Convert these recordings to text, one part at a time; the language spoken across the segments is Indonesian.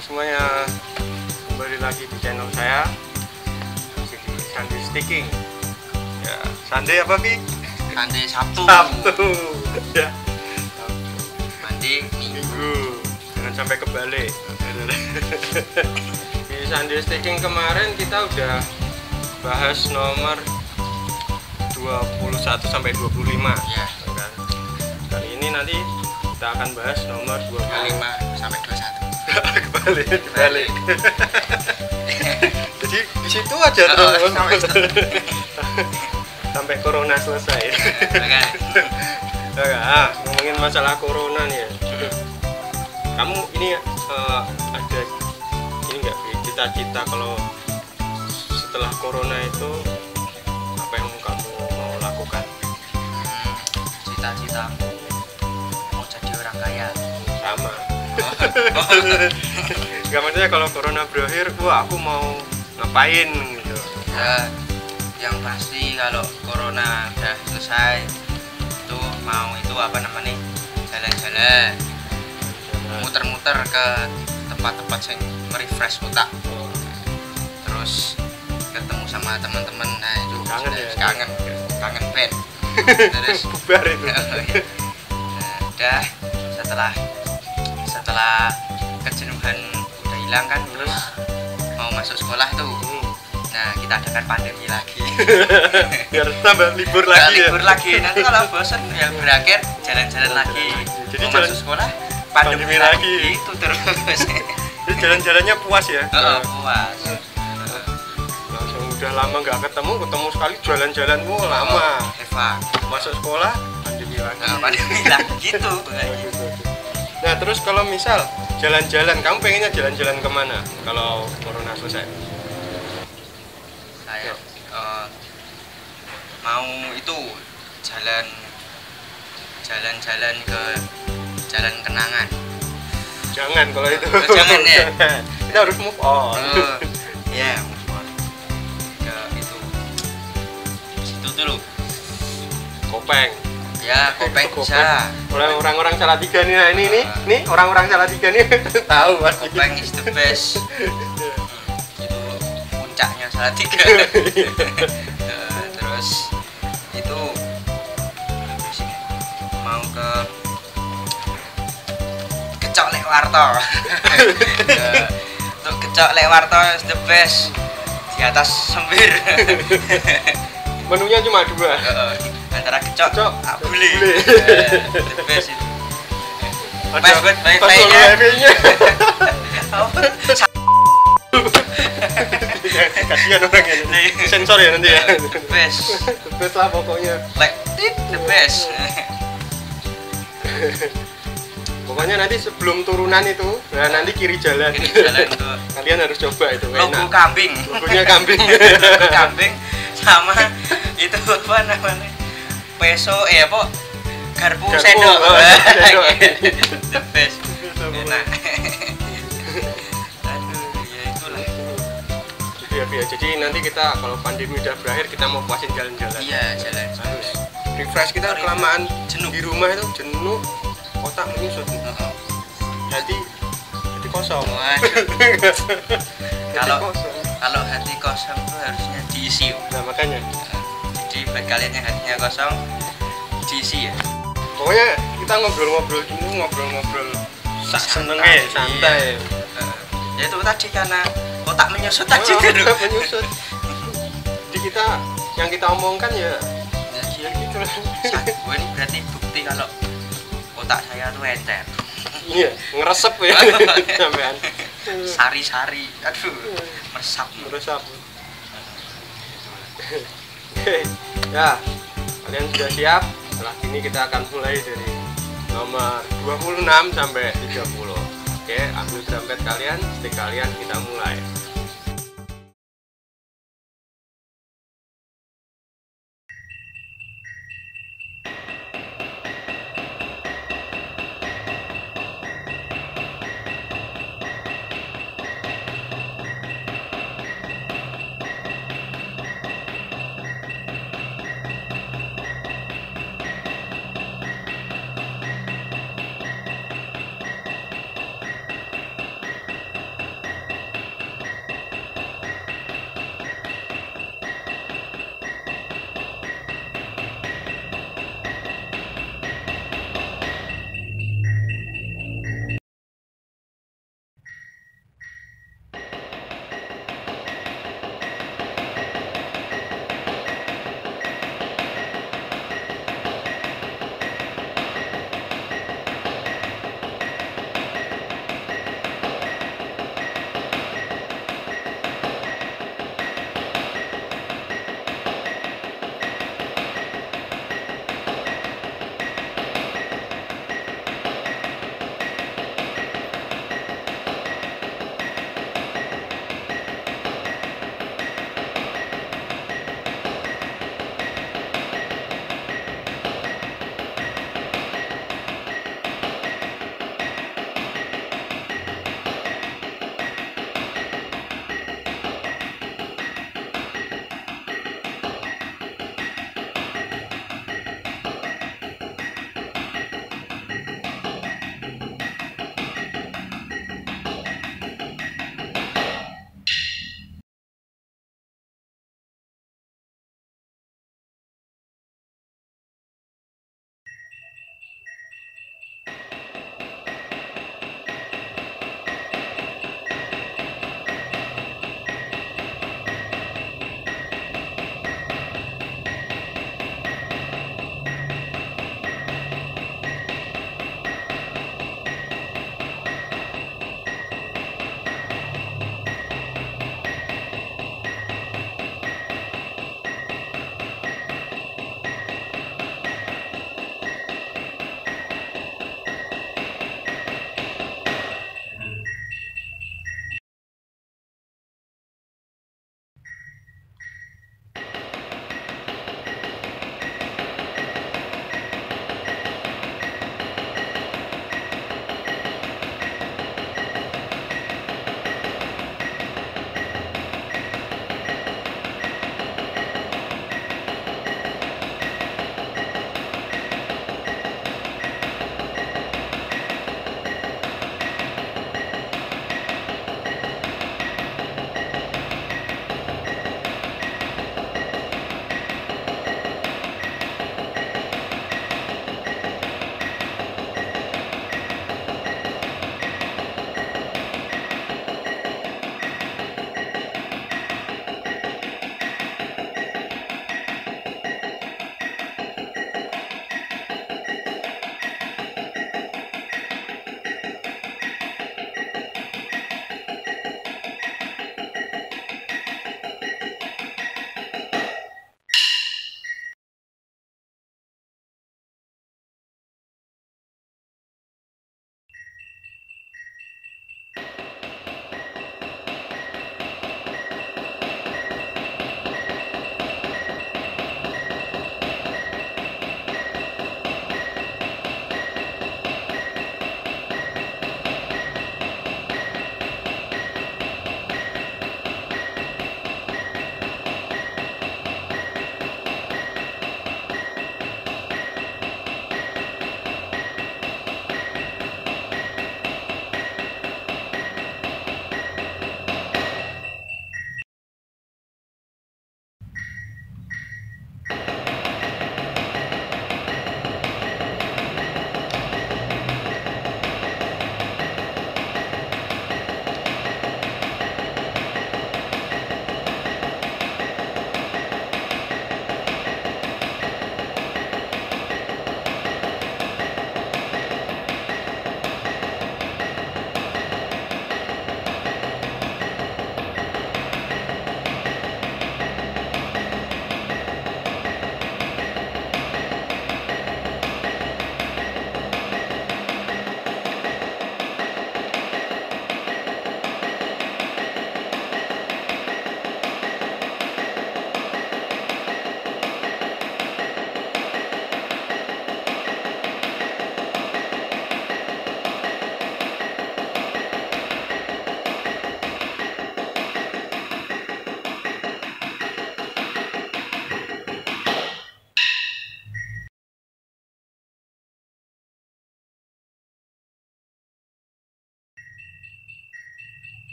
semuanya, kembali lagi di channel saya di Sunday Sticking. Ya, Sunday apa Pi? Sunday Sabtu. Sabtu. Ya. Mandi Minggu. Jangan sampai kebalik. Di Sunday Sticking kemarin kita udah bahas nomor 21 sampai 25 ya. Kan? Kali ini nanti kita akan bahas nomor 25 sampai 21. kebalik. Jadi di situ aja terus sampai corona selesai. Ngomongin masalah corona nih ya. Kamu ini ada ini nggak cita-cita kalau setelah corona itu apa yang kamu mau lakukan? Cita-citaku mau jadi orang kaya. Sama. Gak maksudnya kalau corona berakhir, wah aku mau ngapain gitu. Ya, yang pasti kalau corona udah selesai itu mau itu apa namanya jalan-jalan, muter-muter ke tempat-tempat yang merefresh otak. Terus ketemu sama teman-teman, nah itu Kangen ya? kangen band. Terus bubar itu. Udah setelah kejenuhan udah hilang kan, terus mau masuk sekolah tuh. Nah, kita adakan pandemi lagi. Biar tambah libur lagi ya. Libur lagi. Nanti kalau bosan ya berakhir jalan-jalan lagi. Jadi mau masuk sekolah pandemi lagi. Itu terus. Jadi jalan-jalannya puas ya. Puas. Langsung udah lama nggak ketemu sekali jalan-jalan, lama. Eva. Masuk sekolah pandemi lagi. Pandemi lagi gitu. Nah, terus kalau misal jalan-jalan, kamu pengennya jalan-jalan kemana kalau corona selesai? Saya mau itu jalan-jalan ke Jalan Kenangan. Jangan kalau itu. Jangan ya. Kita harus move on. Ya, move on. Ke itu. Situ dulu. Kopeng. Ya, Kopeng bisa. Orang-orang Salatiga nih, nah ini orang-orang Salatiga nih tahu pasti. Kopeng is the best. Itu puncaknya Salatiga. Terus itu mau ke Kecok Lek Warto. Untuk Kecok Lek Warto is the best. Di atas sembir. Menunya cuma dua. Antara kecok, abuli. The best itu. Ada wifi-nya. Kasihan orang ini. Sensor ya nanti ya. The best. The best lah pokoknya. Like the best. Pokoknya nanti sebelum turunan itu, nah nanti kiri jalan. Tuh. Kalian harus coba itu. Logo kambing. Logonya kambing. Logo kambing sama itu apa namanya? Peso apa? Garpu sendok. The best. Enak. Aduh, ya itulah. Ya, jadi nanti kita kalau pandemi udah berakhir kita mau puasin jalan-jalan. Iya, jalan. Harus refresh, kita kelamaan jenuh di rumah itu, jenuh, otak menyusut. Jadi kosong. Kalau hati kosong tuh harusnya diisi. Nah, makanya. Jadi buat kalian yang hatinya kosong, diisi ya. Pokoknya kita ngobrol-ngobrol sak senengnya, santai. Ya itu tadi karena otak menyusut tadi dulu. Menyusut. Jadi yang kita omongkan ya gitu lah. Ini berarti bukti kalau otak saya tuh encer. Iya, ngeresep ya sampean. Sari-sari, aduh, meresap. Oke, ya, kalian sudah siap? Setelah ini kita akan mulai dari nomor 26 sampai 30. Oke, ambil dompet kalian, stick kalian, kita mulai.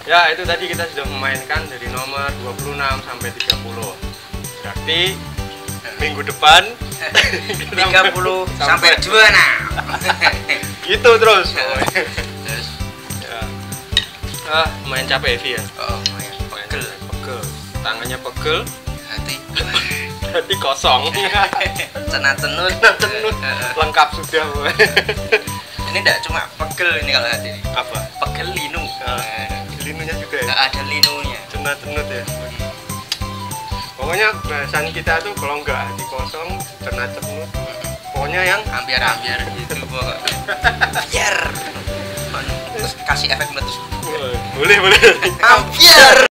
Ya, itu tadi kita sudah memainkan dari nomor 26 sampai 30. Berarti minggu depan 30 sampai 2 nah. Gitu terus. Terus Ya. Main capek Evi ya. oh ya pegel Pegel. Tangannya pegel, hati kosong. cenut Lengkap sudah. ini enggak cuma pegel ini kalau hati ini Apa? pegel linu Linunya juga ya. enggak ada linunya Cenut ya. Pokoknya bahasan kita tuh kalau nggak hati kosong, cenut. Pokoknya yang hampir gitu pokoknya biar terus kasih efek meletus boleh. hampir.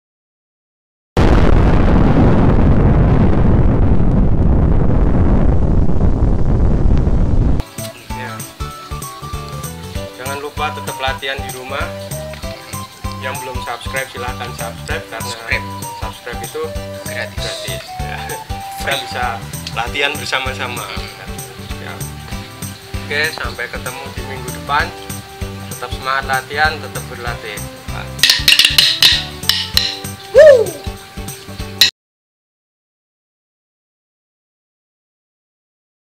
Ya. Jangan lupa tetap latihan di rumah. Yang belum subscribe silahkan subscribe karena subscribe itu gratis. Ya. Kita bisa latihan bersama-sama. Ya. Oke, sampai ketemu di minggu depan. Tetap semangat latihan, tetap berlatih.